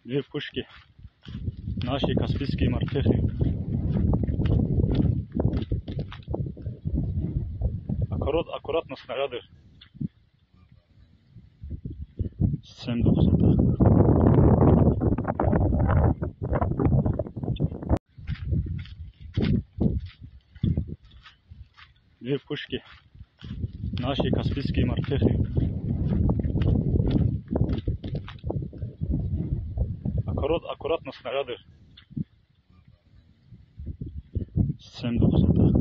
Две пушки, наши каспийские морпехи. Аккуратно снаряды. 7,9. Две пушки, наши каспийские морпехи. Аккуратно снаряды. 7,9.